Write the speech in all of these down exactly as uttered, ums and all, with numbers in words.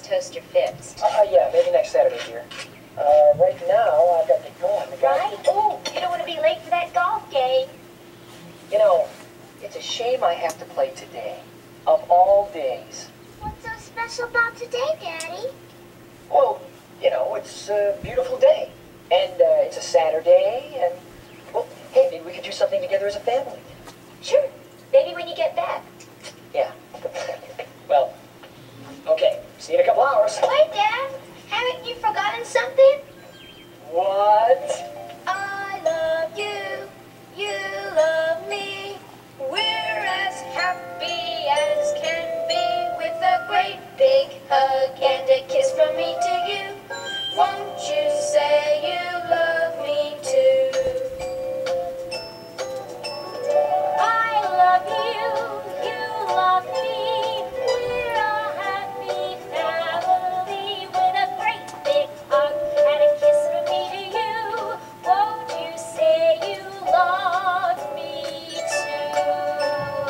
toaster fixed. Uh, yeah, maybe next Saturday, dear. Uh, right now, I've got to go on the Right? Oh, you don't want to be late for that golf game. You know, it's a shame I have to play today. Of all days. What's so special about today, Daddy? Well, you know, it's a beautiful day. And uh, it's a Saturday, and, well, hey, maybe we could do something together as a family. Sure. Maybe when you get back. Yeah. Well, okay. See you in a couple hours. Wait, Dad. Haven't you forgotten something? What? I love you. You love me. We're as happy as can be with a great big hug and a kiss from me to you. Won't you say you love me too? I love you, you love me. We're a happy family with a great big hug and a kiss from me to you. Won't you say you love me too?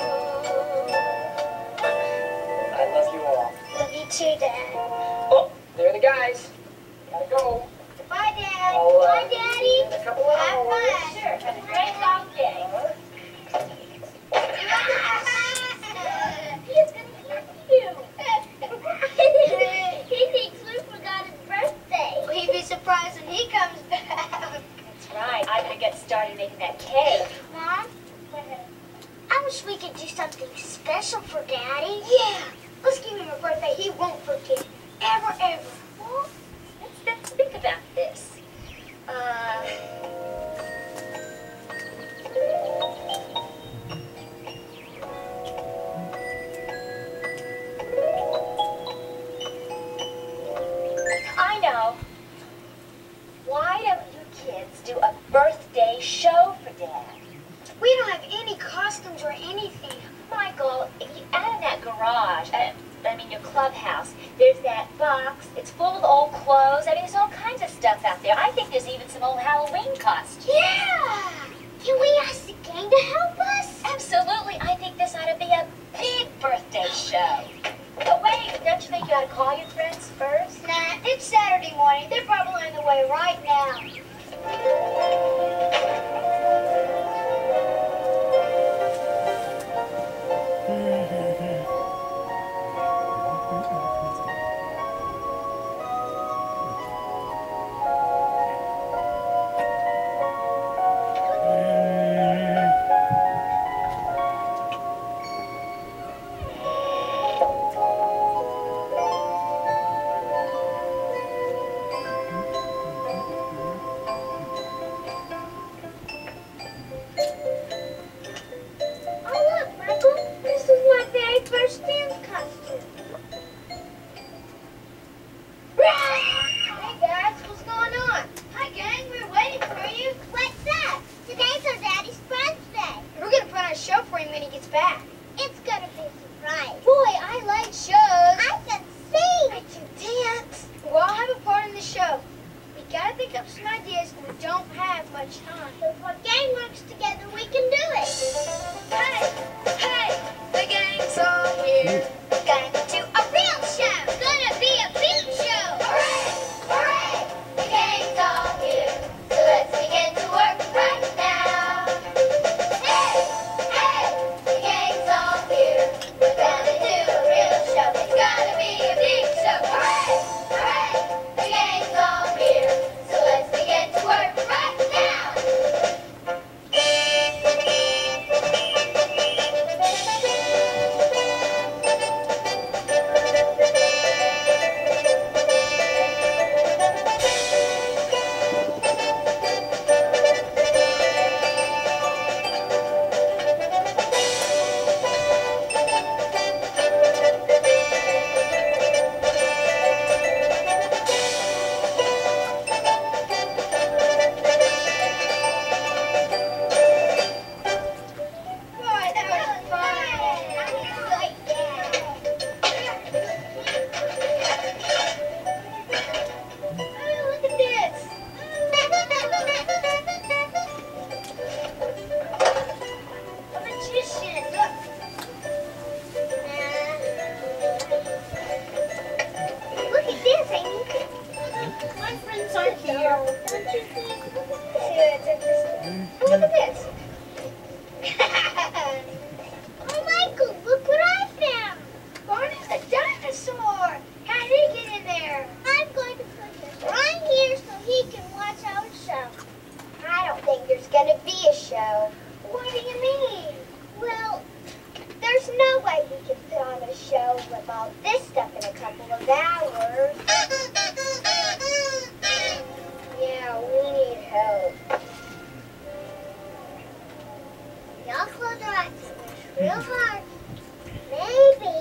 I love you all. Love you too, Dad. Oh, there are the guys. Gotta go. Bye, Dad. I'll, uh, Bye, see you Daddy. in a couple of Have hours. fun. Sure, have a great golf day. He's gonna kiss you. He thinks Luke forgot his birthday. Well, he'd be surprised when he comes back. That's right, I better get started making that cake. Mom, I wish we could do something special for Daddy. Yeah. Let's give him a birthday he won't forget. Ever, ever. Well, let's, let's think about this. Uh, I know. Why don't you kids do a birthday show for Dad? We don't have any costumes or anything. Michael, you, out in that garage, uh, I mean your clubhouse, there's that box. It's full of old clothes. I mean, there's all kinds of stuff out there. I think there's even some old Halloween costumes. Yeah! Can we ask the gang to help us? Absolutely. I think this ought to be a big birthday show. But wait, don't you think you ought to call your friends first? Nah, it's Saturday morning. They're probably on the way right now. of ours. Yeah, we need help. Y'all close your eyes real hard. Maybe.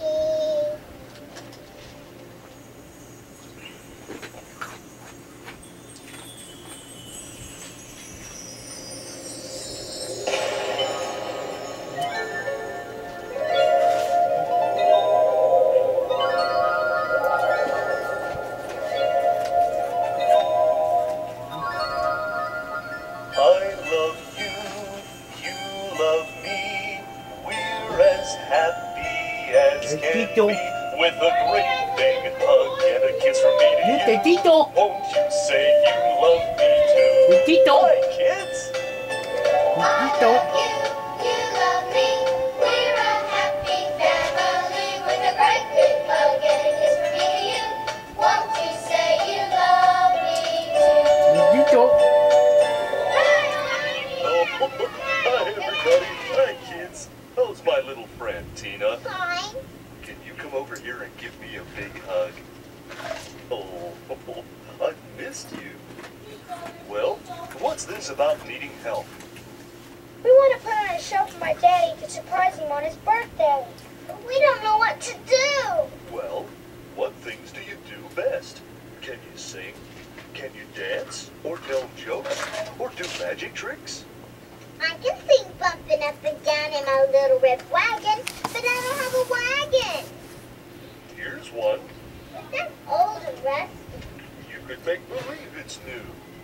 Tito. With a great big hug and a kiss from me to Este you. Tito. Won't you say you love me too? Tito. Hi, kids. Tito. Tito. Oh, hi, everybody. Hi, kids. How's my little friend, Tina? Fine. Can you come over here and give me a big hug? Oh, I've missed you. Well, what's this about needing help? We want to put on a show for my daddy to surprise him on his birthday. But we don't know what to do. Well, what things do you do best? Can you sing? Can you dance? Or tell jokes? Or do magic tricks? I can sing bumping up and down in my little red wagon, but I don't have a wagon. Here's one. But that's old and rusty. You could make believe it's new.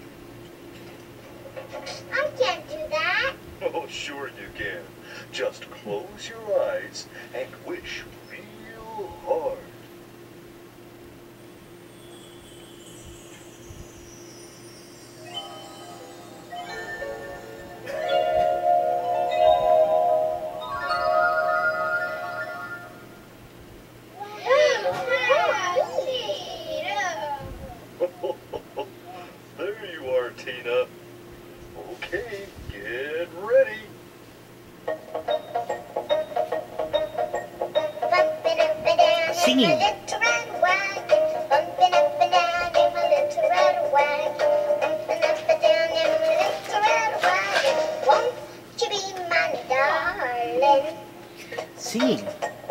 I can't do that. Oh, sure you can. Just close your eyes and wish real hard. There you are, Tina. Okay, get ready. Bumping up and down Singing. in my little red wagon. Bumping up and down in my little red wagon. Bumping up and down in my little red wagon. Won't you be my darling? Singing.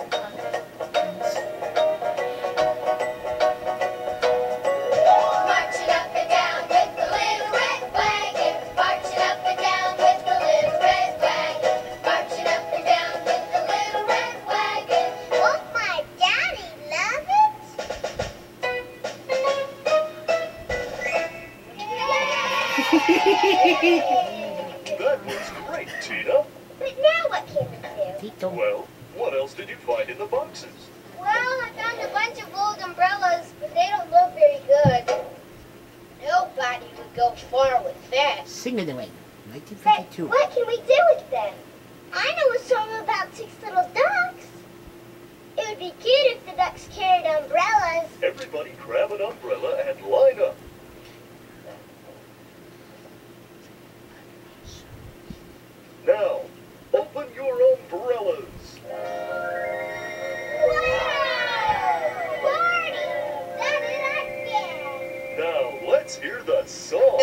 Marching up and down with the little red wagon. Marching up and down with the little red wagon. Marching up and down with the little red wagon. Won't my daddy love it? That was great, Tina. But now what can we do? Tito. Well, what else did you find in the boxes? Well, I found a bunch of old umbrellas, but they don't look very good. Nobody would go far with that. Sing it away. nineteen But fifty-two. what can we do with them? I know a song about six little ducks. It would be cute if the ducks carried umbrellas. Everybody grab an umbrella and line up. Now, open your umbrellas. Wow! Barney! That is again! Now, let's hear the song.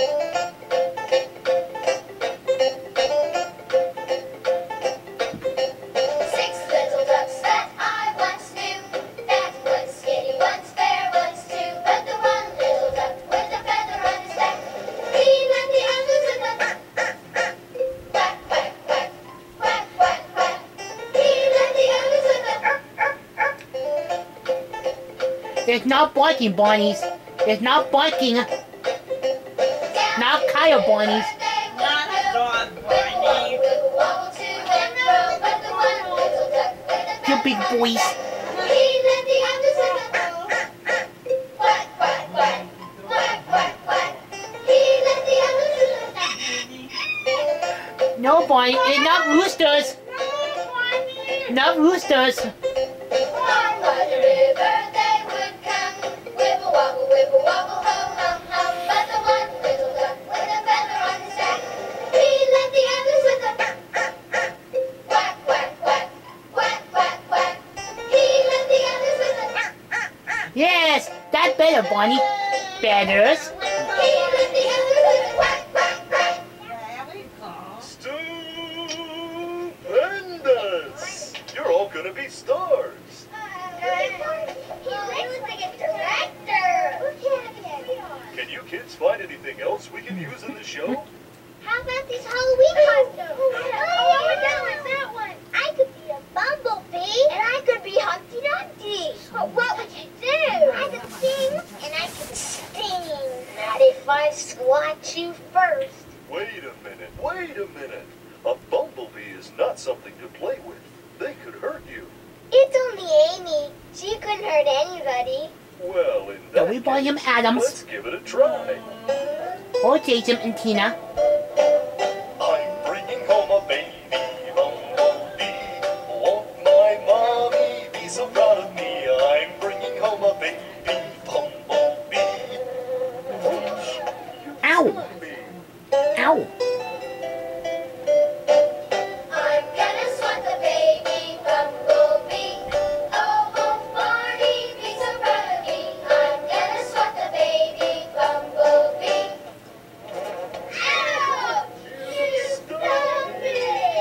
Six little ducks that I once knew. That one's skinny, one's fair, one's two. But the one little duck with a feather on his back, he let the others in the quack, quack, quack, quack, quack, quack. He let the others in the There's not barking, Bonnies. There's not barking. Not Kyle Bonnies. Not dog Barney. You big boys. No, Bonnie. It's not roosters. Not roosters. Yes, Yes, that better, Bonnie. Better. Stupendous! You're all gonna be stars. He looks like a director. Look at him. Can you kids find anything else we can use in the show? How about these Halloween costumes? Oh, that was that one. I could be a bumblebee. And I could be Humpty Dumpty. But what would you do? I could sing and I could sting. Not if I squat you first. Wait a minute, wait a minute. A bumblebee is not something to play with. They could hurt you. It's only Amy. She couldn't hurt anybody. Well, in that Don't we buy him case, Adams? let's give it a try. Or Jason and Tina. I'm bringing home a baby bumblebee. Won't my mommy be so proud of me? I'm bringing home a baby bumblebee. Ow! Ow! I'm gonna swat the baby bumblebee. Oh, won't Barney be so proud of me? I'm gonna swat the baby bumblebee. Ow! You stumped me!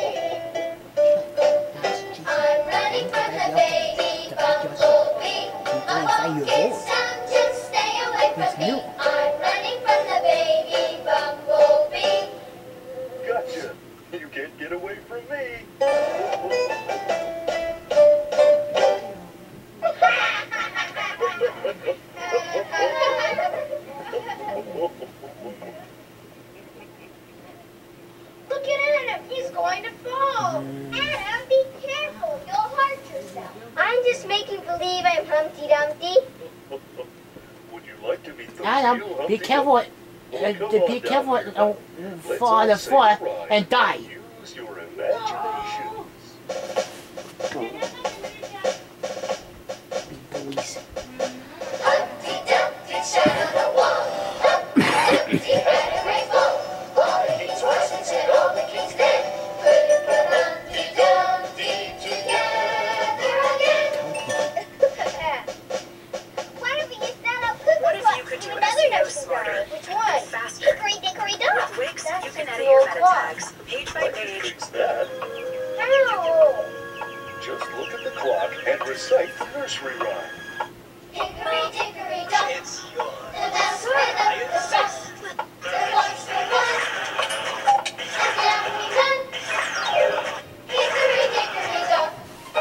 I'm running from the baby bumblebee. A pumpkin sound, just stay away from me. I'm running from the baby bumblebee. Gotcha. You can't get away from me. Look at Adam, he's going to fall. Adam, be careful, you'll hurt yourself. I'm just making believe I'm Humpty Dumpty. Would you like to meet the Adam, real be Humpty careful. Dumpty? Uh, Come be on careful. down here. Uh, Let's fall all the say floor a rhyme and die. Use your imaginations. Boys. Humpty Dumpty sat on the wall. Humpty Dumpty had a great fall. All the king's horses and all the king's men couldn't put Humpty Dumpty together again. Why don't we get that up? What if you could do another S E O nursery smarter? rhyme? Which one? Faster. Hickory dickory dock. With Wix, That's you can just edit the your old meta clock. tags page by I can page. fix that. Ow. Just look at the clock and recite the nursery rhyme. Hickory dickory dock. It's yours. The best way the best. The what's the what? And down we run. Hickory dickory dock.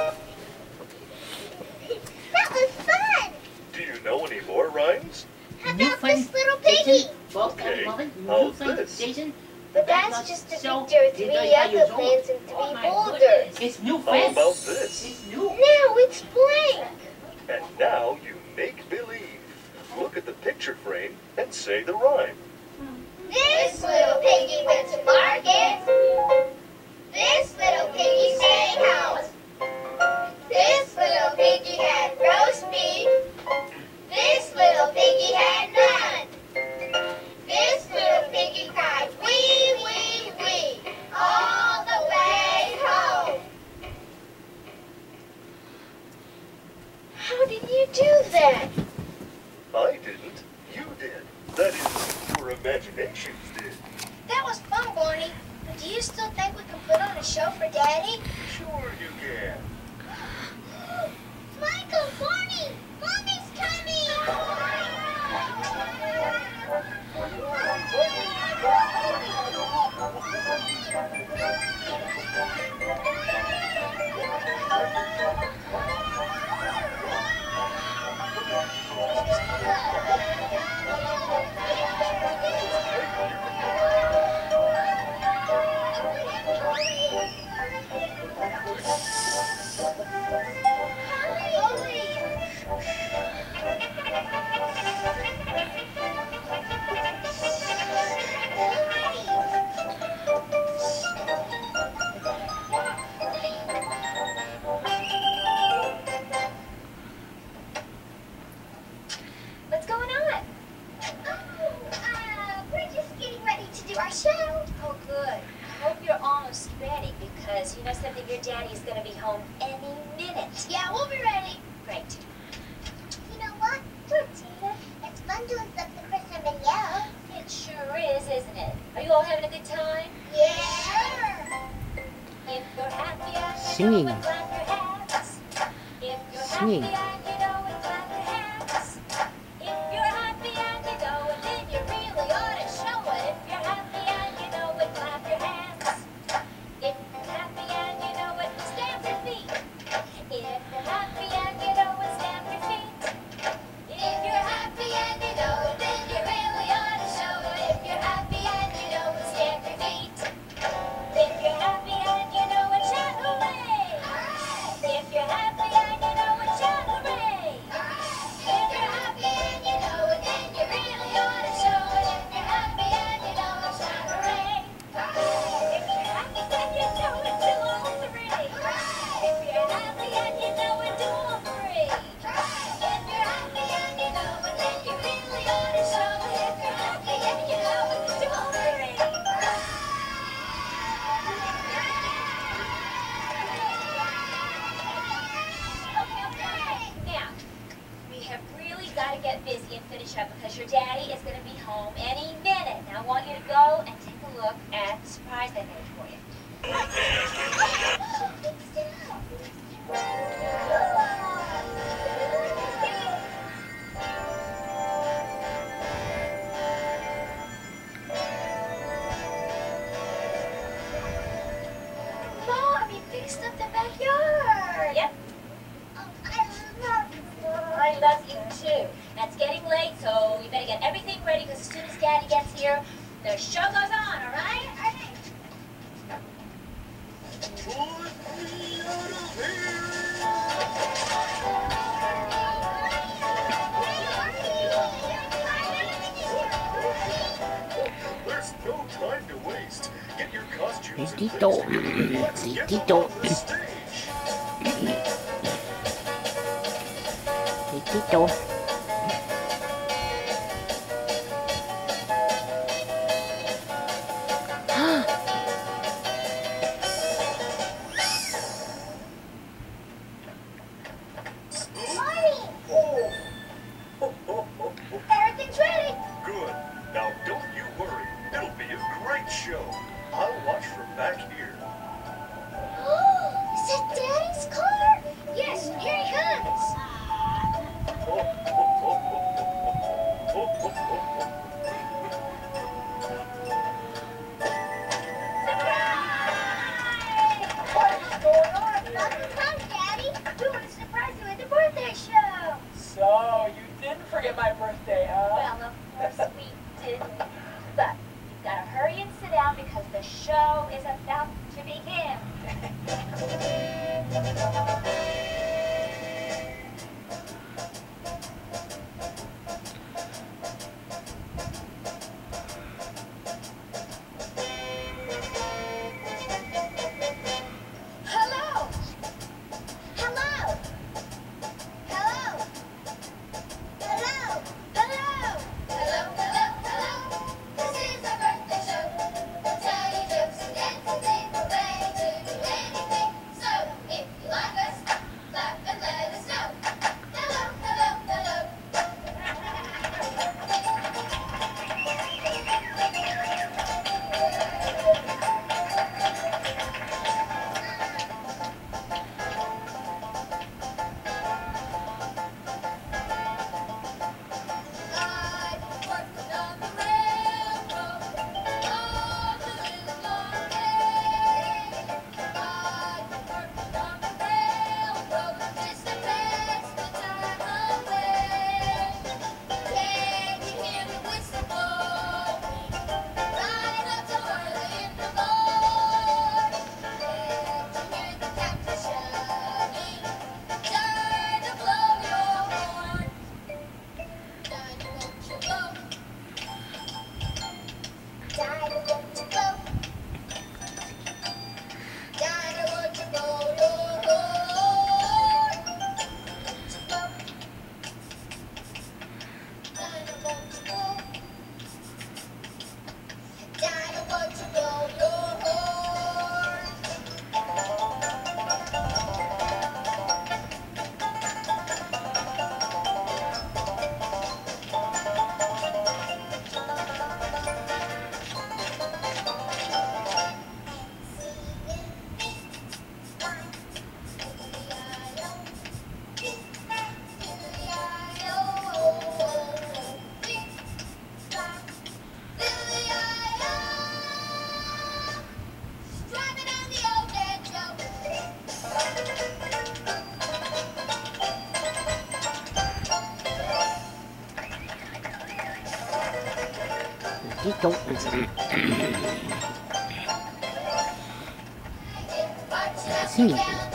That was fun. Do you know any more rhymes? How New about friend, this little piggy? Jason. Both Okay, Robin, how's new friend, this? Jason. But that's just a So, picture of they three know how you yucca do. plants and Oh three my boulders. goodness. It's new How friends. about this? It's new. Now it's blank. And now you make believe. Look at the picture frame and say the rhyme. This little piggy went to market. This little piggy sang house. This little piggy had roast beef. This little piggy had none. This little piggy cried wee, wee, wee, all the way home. How did you do that? I didn't. You did. That is, your imaginations did. That was fun, Barney. But do you still think we can put on a show for Daddy? Sure you can. Michael, Barney, Mommy's What's going on? Oh, uh, we're just getting ready to do our show. Oh, good. I hope you're almost ready because you know something, your daddy's going to be home any minute. Yeah, we'll be ready. Great. You know what? We're fun doing something for somebody else. It sure is, isn't it? Are you all having a good time? Yeah. If you're happy and you Singing. know it, clap your hands. If you're Singing. happy and you know it, clap your hands. If you're happy and you know it, then you really ought to show it. If you're happy and you know it, clap your hands. If you're happy and you know it, stamp your feet. If you're happy and you know it, stamp your feet. If you're happy and you know it, then you really ought to show it. If you're happy and you know it, stamp your feet. If you're happy and you know it, shout hooray! If you're happy and you know it, shout hooray! If you're happy and you know it, then you really ought to show it. If you're happy and you know it, shout hooray! If you're happy and you know it, do all three. If you're happy and you know it, do all three. If you're happy and you know it, then you really ought to show it. If you're happy and you know it, do all three. Okay, okay. Now, we have really got to get busy and finish up because your daddy is going to be home any minute. Now, I want you to go and take a look at the surprise I made for you. Mom, you fixed up the backyard. Yep, Oh, I love you. I love you too. Now, it's getting late, so we better get everything ready because as soon as daddy gets here, the show goes on, all right? There's no time to waste. Get your costumes and Tito. things. Let's get Tito. on the stage. Tito. Marty, Oh. Ho, ho, ho, ho. everything's ready. Good. Now don't you worry. It'll be a great show. I'll watch from back here. Is that Daddy's car? Yes, here he comes. Ho, ho, ho, ho, ho, ho, ho, ho, ho. What's going on? Nothing comes, Daddy. We want to surprise you at the birthday show. So, you didn't forget my birthday, huh? Well, of course we didn't. But you've got to hurry and sit down because the show is about to begin. Hello. Hello. Hello. Hello. Hello. Hello, hello, hello. This is our birthday show. We'll tell you jokes and dance and sing. We're ready to do anything. So, if you like us, Tito. Singing.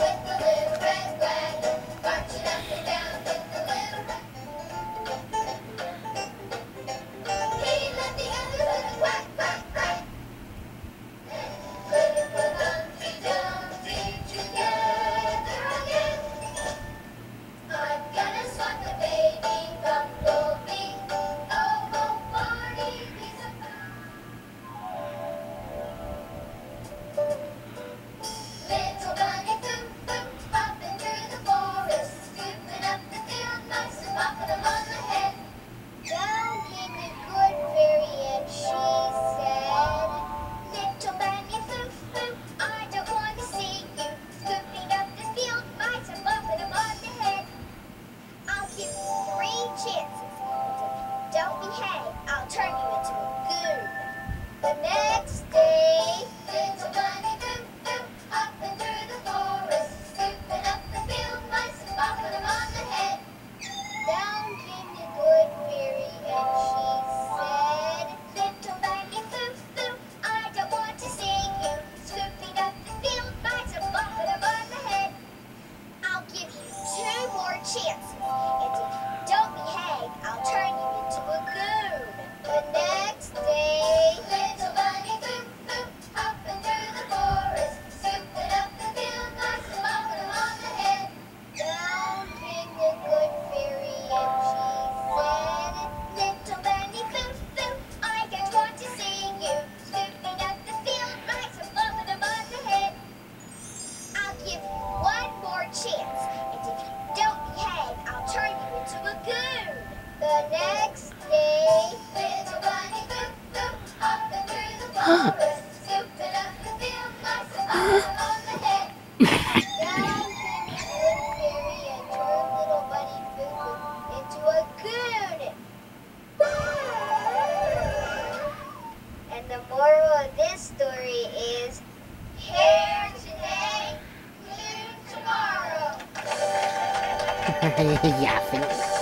Yapping.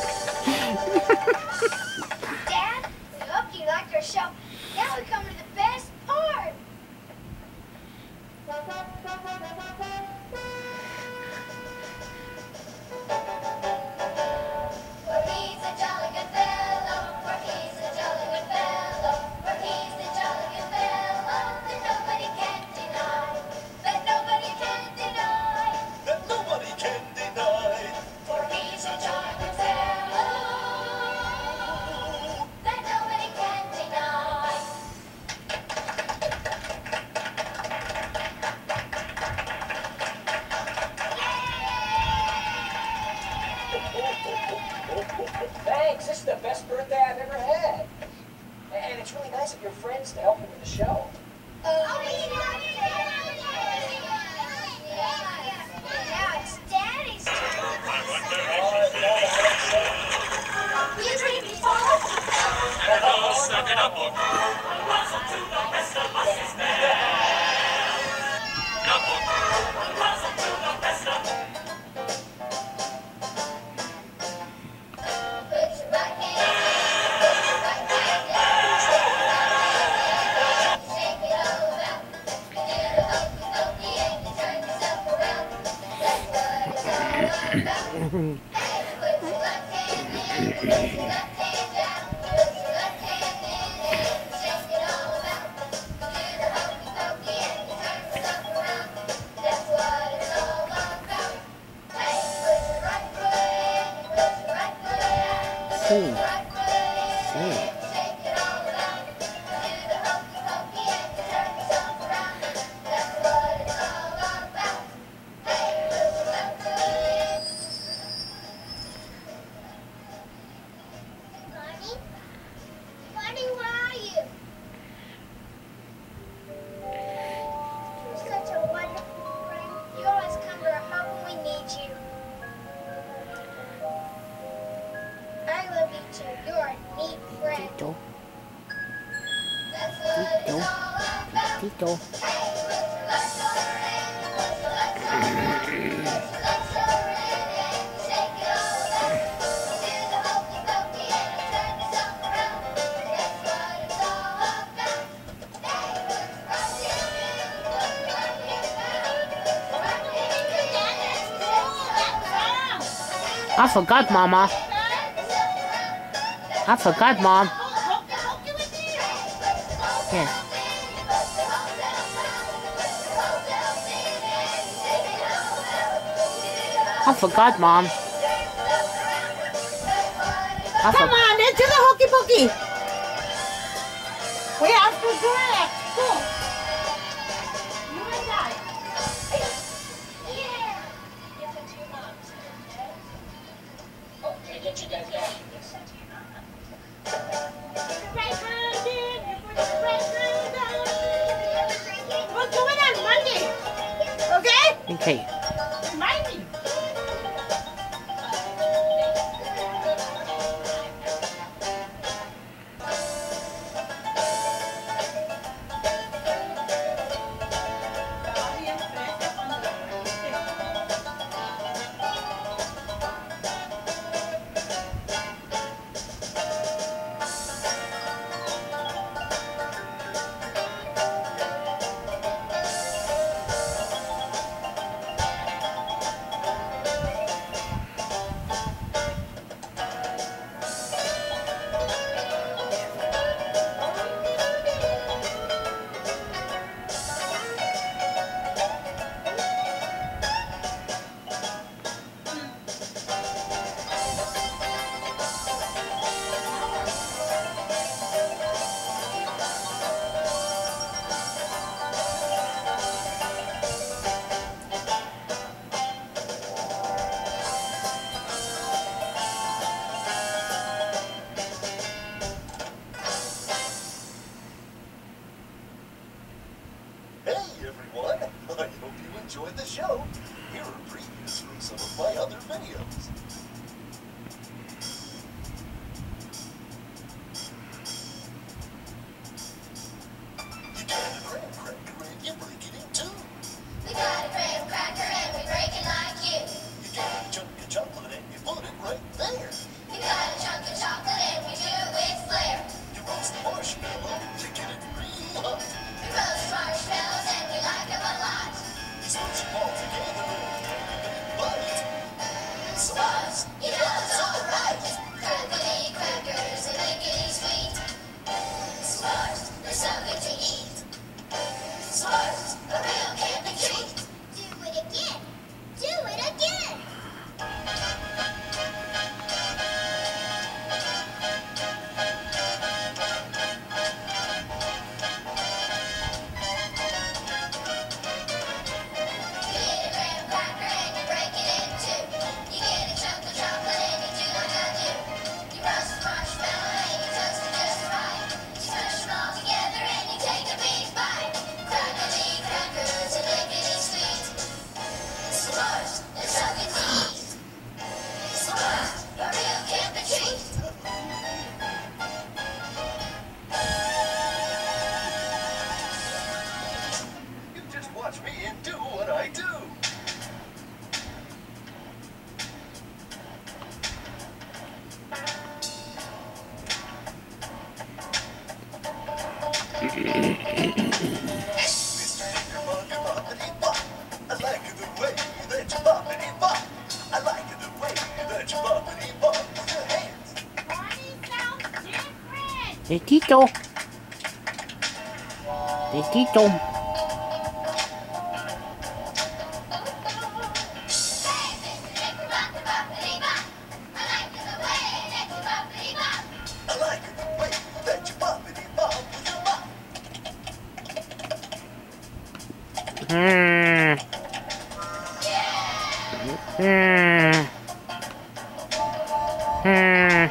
Dad, I hope you liked our show. Now we come to the best part. For he's a jolly good fellow, for he's a jolly good fellow, for he's a jolly good fellow that nobody can deny, that nobody can deny, that nobody can deny. for he's a jolly good fellow that nobody can deny. Thanks. This is the best birthday I've ever had. And it's really nice of your friends to help me with the show. Oh, now it's Daddy's turn. Oh, no, that's it. You dreamed before? Suck it up, book. Put your right hand, put your right hand down. Shake it all about. You do the hokey pokey and you turn yourself around. That's what it's all about. Hey, put your left hand in, put your left hand down. Put your left hand in and shake it all about. You do the hokey pokey and you turn yourself around. That's what it's all about. Hey, put your right foot in, you put your right foot out. Sing. Right foot in Sing. and shake it all about. You do the hokey pokey and you turn yourself around. That's what it's all about. Hey, put your left foot in. Bonnie? Bonnie, where are you? You're such a wonderful friend. You always come to our home when we need you. I love you too. You're a neat friend. Tito. That's what it's Tito. all about. Tito. Hey, put your left shoulder in, put your left shoulder in, put your left shoulder in and shake it all about. Do the hokey pokey and you turn yourself around. That's what it's all about. I forgot, Mama. I forgot, Mom. Yes. I forgot, Mom. I Come for- on, into the hokey pokey. We have to drag. Go. You and I. Yeah. Give them to your mom. Okay? Oh, can I get you guys back? Put the right hand in. You put the right hand down. We'll do it on Monday. Okay? Okay. Remind me. Hey everyone! I hope you enjoyed the show. Here are previews from some of my other videos. You got a graham cracker and you break it in two. We got a graham cracker and we break it like you. You get a chunk of chocolate and you put it right there. We got a chunk of chocolate and we do it with flair. You roast the marshmallow to get it real hot. We roast marshmallows and we like them a lot. You smush them all together and take a big bite. S'mores, you know it's alright. Crackly crackers and lickety sweet. S'mores, they're so good to eat. S'mores, a real camping treat. Do it again. Do it again. You get a graham cracker and you break it in two. You get a chunk of chocolate and you do like I do. You roast the marshmallow and you toast it just right. You smash them all together and you take a big bite. Crackly crackers and lickety sweet. S'mores, they're so good to eat. S'mores, a real camping treat. You just watch me and do what I do. Mister Knickerbocker boppity bop. I like the way that you boppity bop. I like the way that you boppity bop with your hands. Bonnie sounds different. De Tito. De Tito. Hey, Mister Knickerbocker boppity bop. I like the way that you boppity bop. I like the way that you boppity bop with your bop. Hmm. Hmm. Hmm.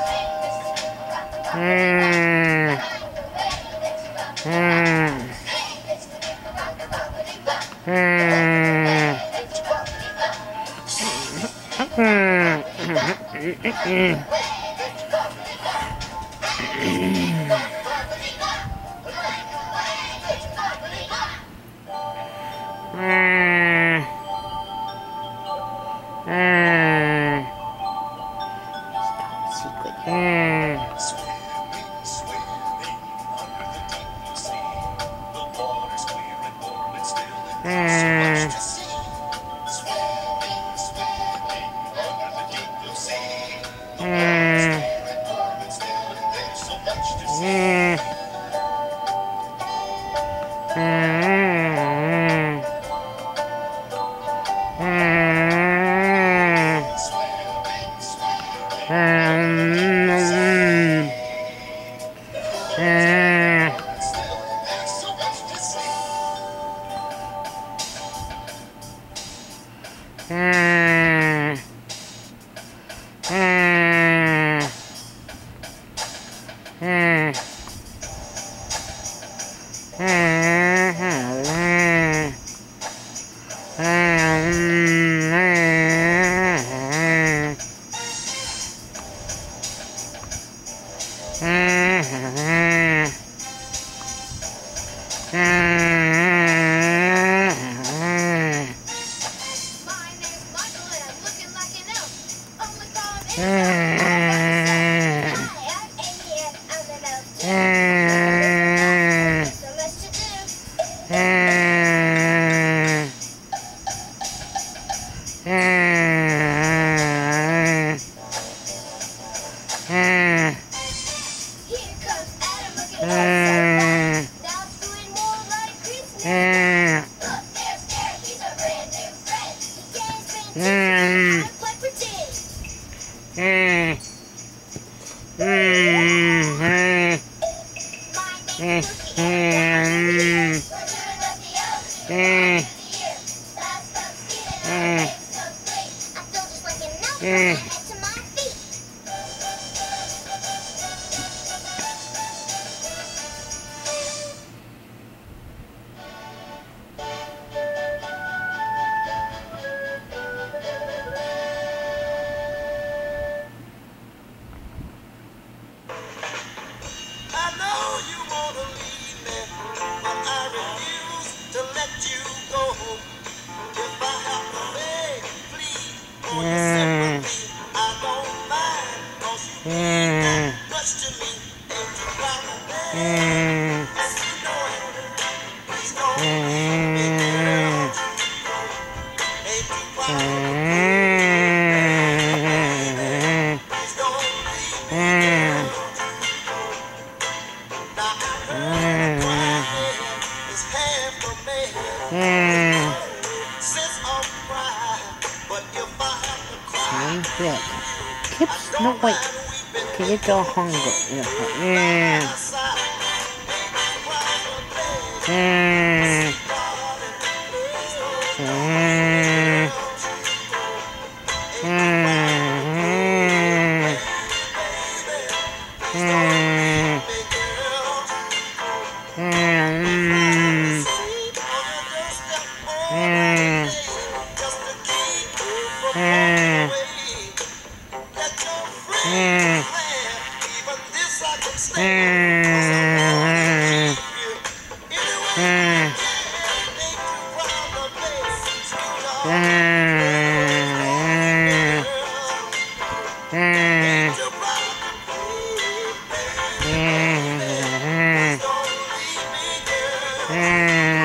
Hmm. Hmm. Hmm. Hmm. Hmm. Hmm. Stop secret. Hmm. Swimming, swimming under the deep sea. The water's clear and warm and still, and there's so much to see. Swimming, swimming under the deep Kips? No, wait. Okay, it's all hunger. Yeah. Mm. Mm. Mm. Mm. Mm. Mm. Mm. Mm.